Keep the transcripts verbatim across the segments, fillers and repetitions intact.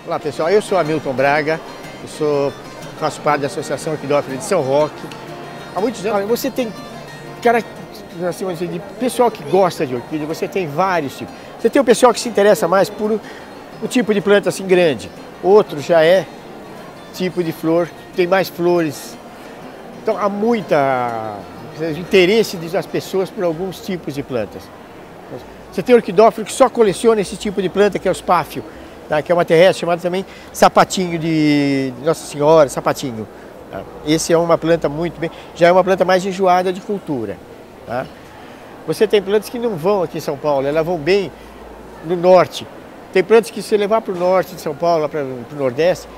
Olá pessoal, eu sou Hamilton Braga, eu sou, faço parte da Associação Orquidófila de São Roque. Há muitos anos você tem cara, assim, de pessoal que gosta de orquídea, você tem vários tipos. Você tem o pessoal que se interessa mais por um tipo de planta assim grande, outro já é tipo de flor, tem mais flores. Então há muita interesse das pessoas por alguns tipos de plantas. Você tem orquidófilo que só coleciona esse tipo de planta, que é o espáfio, tá? Que é uma terrestre chamada também sapatinho de Nossa Senhora, sapatinho. Tá? Esse é uma planta muito bem, já é uma planta mais enjoada de cultura. Tá? Você tem plantas que não vão aqui em São Paulo, elas vão bem no norte. Tem plantas que se levar para o norte de São Paulo, para o nordeste,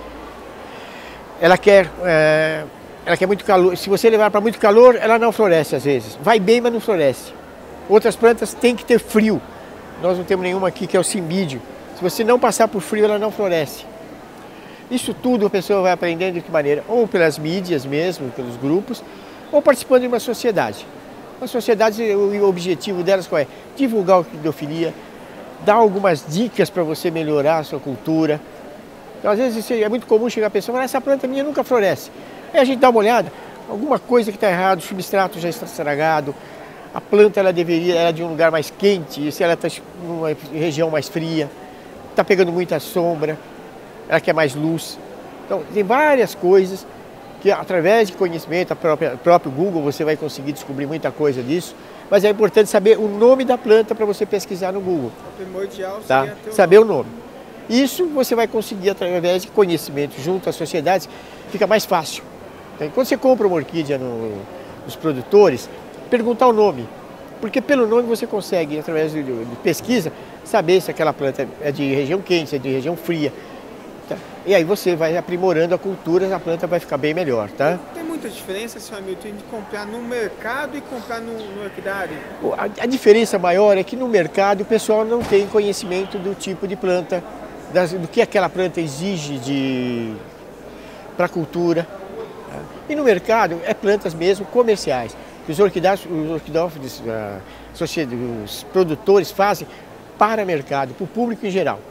ela quer, é, ela quer muito calor. Se você levar para muito calor, ela não floresce às vezes. Vai bem, mas não floresce. Outras plantas têm que ter frio. Nós não temos nenhuma aqui que é o cimbídio. Se você não passar por frio, ela não floresce. Isso tudo a pessoa vai aprendendo de que maneira? Ou pelas mídias mesmo, pelos grupos, ou participando de uma sociedade. Uma sociedade, o objetivo delas qual é? Divulgar a orquidofilia, dar algumas dicas para você melhorar a sua cultura. Então, às vezes é muito comum chegar a pessoa e falar, essa planta minha nunca floresce. Aí a gente dá uma olhada, alguma coisa que está errado, o substrato já está estragado, a planta ela deveria, ela é de um lugar mais quente, se ela está em uma região mais fria, está pegando muita sombra, ela quer mais luz. Então, tem várias coisas que através de conhecimento, o próprio Google, você vai conseguir descobrir muita coisa disso, mas é importante saber o nome da planta para você pesquisar no Google. O primordial tá? seria ter o Saber nome. o nome. Isso você vai conseguir através de conhecimento junto às sociedades, fica mais fácil. Então, quando você compra uma orquídea no, nos produtores, perguntar o nome, porque pelo nome você consegue, através de, de pesquisa, saber se aquela planta é de região quente, se é de região fria. Tá? E aí você vai aprimorando a cultura, a planta vai ficar bem melhor. Tá? Tem muita diferença, senhor Hamilton, de comprar no mercado e comprar no, no orquidário? A, a diferença maior é que no mercado o pessoal não tem conhecimento do tipo de planta, das, do que aquela planta exige de para a cultura. Tá? E no mercado é plantas mesmo comerciais. Os orquidários, os orquidófilos, os produtores fazem para mercado, para o público em geral.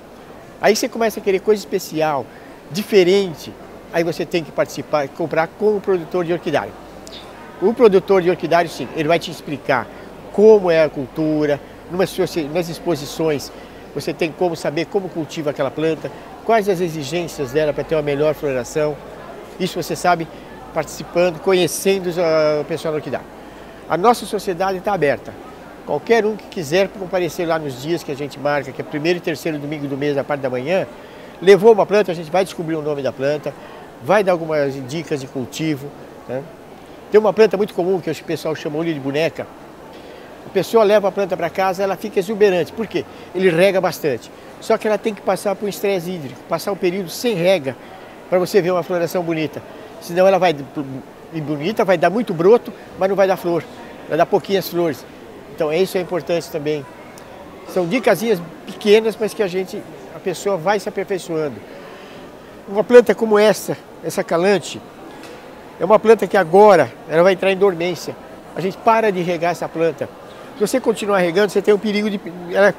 Aí você começa a querer coisa especial, diferente, aí você tem que participar e comprar com o produtor de orquidário. O produtor de orquidário, sim, ele vai te explicar como é a cultura, numas, nas exposições, você tem como saber como cultiva aquela planta, quais as exigências dela para ter uma melhor floração. Isso você sabe participando, conhecendo o pessoal do orquidário. A nossa sociedade está aberta. Qualquer um que quiser comparecer lá nos dias que a gente marca, que é primeiro e terceiro domingo do mês, na parte da manhã, levou uma planta, a gente vai descobrir o nome da planta, vai dar algumas dicas de cultivo. Né? Tem uma planta muito comum que o pessoal chama olho de boneca. A pessoa leva a planta para casa, ela fica exuberante. Por quê? Ele rega bastante. Só que ela tem que passar por um estresse hídrico, passar um período sem rega, para você ver uma floração bonita. Senão ela vai bonita, vai dar muito broto, mas não vai dar flor, vai dar pouquinhas flores. Então isso é importante também. São dicasinhas pequenas, mas que a gente, a pessoa vai se aperfeiçoando. Uma planta como essa, essa calante, é uma planta que agora ela vai entrar em dormência. A gente para de regar essa planta. Se você continuar regando, você tem o perigo de ela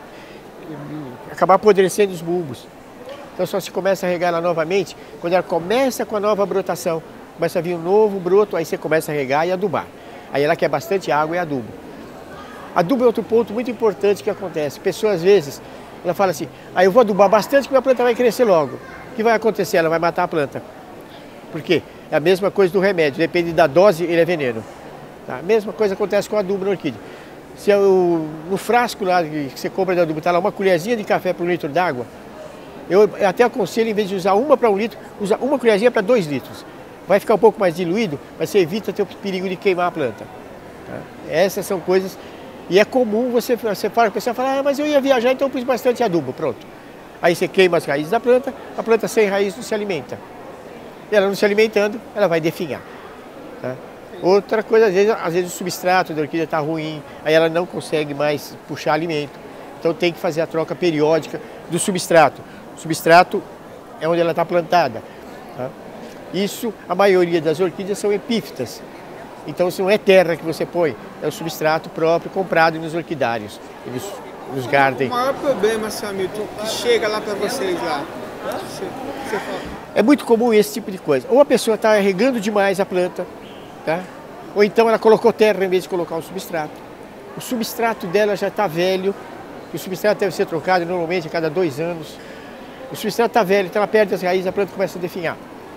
acabar apodrecendo os bulbos. Então só se começa a regar ela novamente quando ela começa com a nova brotação. Começa a vir um novo broto, aí você começa a regar e adubar. Aí ela quer bastante água e adubo. Adubo é outro ponto muito importante que acontece. Pessoas às vezes, ela fala assim, ah, eu vou adubar bastante que minha planta vai crescer logo. O que vai acontecer? Ela vai matar a planta. Por quê? É a mesma coisa do remédio, depende da dose, ele é veneno. Tá? A mesma coisa acontece com o adubo na orquídea. Se eu, no frasco lá que você compra de adubo, está lá uma colherzinha de café por um litro d'água, eu até aconselho, em vez de usar uma para um litro, usar uma colherzinha para dois litros. Vai ficar um pouco mais diluído, mas você evita ter o perigo de queimar a planta. Tá? Essas são coisas, e é comum você, você fala, a pessoa fala, ah, mas eu ia viajar, então eu pus bastante adubo, pronto. Aí você queima as raízes da planta, a planta sem raiz não se alimenta. E ela não se alimentando, ela vai definhar. Tá? Outra coisa, às vezes, às vezes o substrato da orquídea está ruim, aí ela não consegue mais puxar alimento. Então tem que fazer a troca periódica do substrato. O substrato é onde ela está plantada. Tá? Isso, a maioria das orquídeas são epífitas. Então isso não é terra que você põe, é o substrato próprio comprado nos orquidários, nos, nos garden. O maior problema, senhor Hamilton, que chega lá para vocês lá, É muito comum esse tipo de coisa. Ou a pessoa está regando demais a planta, tá? Ou então ela colocou terra em vez de colocar um substrato. O substrato dela já está velho, o substrato deve ser trocado normalmente a cada dois anos. O substrato está velho, então ela perde as raízes, a planta começa a definhar.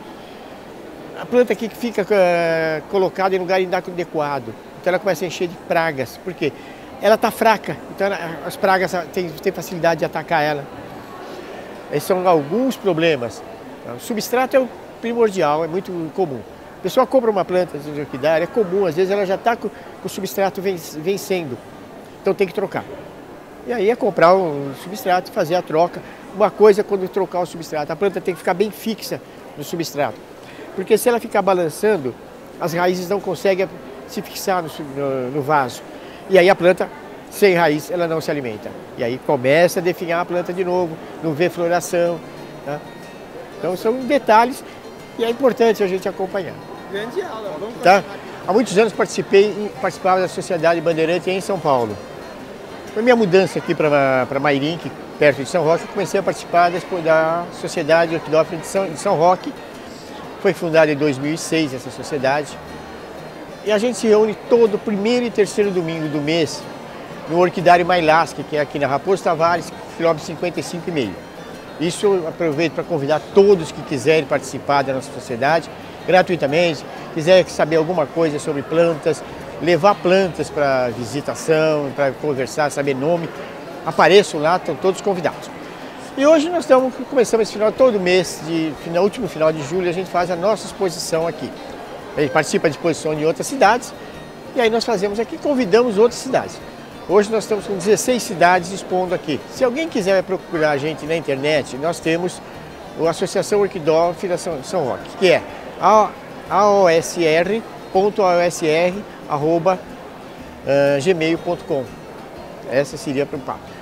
A planta aqui fica uh, colocada em lugar inadequado, então ela começa a encher de pragas. Por quê? Ela está fraca, então ela, as pragas têm, têm facilidade de atacar ela. Esses são alguns problemas. O substrato é o primordial, é muito comum. A pessoa compra uma planta de orquidária, é comum, às vezes ela já está com, com o substrato vencendo, então tem que trocar. E aí é comprar um substrato e fazer a troca. Uma coisa é quando trocar o substrato, a planta tem que ficar bem fixa no substrato, porque se ela ficar balançando, as raízes não conseguem se fixar no, no, no vaso. E aí a planta, sem raiz, ela não se alimenta. E aí começa a definhar a planta de novo, não vê floração. Tá? Então são detalhes e é importante a gente acompanhar. Grande aula, vamos tá? Há muitos anos participei, participava da Sociedade Bandeirante em São Paulo. Foi minha mudança aqui para Mairinque, perto de São Roque, eu comecei a participar da Sociedade Orquidófila de São, de São Roque. Foi fundada em dois mil e seis essa sociedade. E a gente se reúne todo primeiro e terceiro domingo do mês no Orquidário Mailasque, que é aqui na Raposo Tavares, quilômetro cinquenta e cinco e meio. Isso eu aproveito para convidar todos que quiserem participar da nossa sociedade, gratuitamente, quiser saber alguma coisa sobre plantas, levar plantas para visitação, para conversar, saber nome, apareçam lá, estão todos convidados. E hoje nós estamos, começamos esse final, todo mês, de, no último final de julho, a gente faz a nossa exposição aqui. A gente participa de exposição em outras cidades, e aí nós fazemos aqui, convidamos outras cidades. Hoje nós estamos com dezesseis cidades expondo aqui. Se alguém quiser procurar a gente na internet, nós temos a Associação Orquidófila São, São Roque, que é a o s r ponto a o s r arroba gmail ponto com. Essa seria para o papo.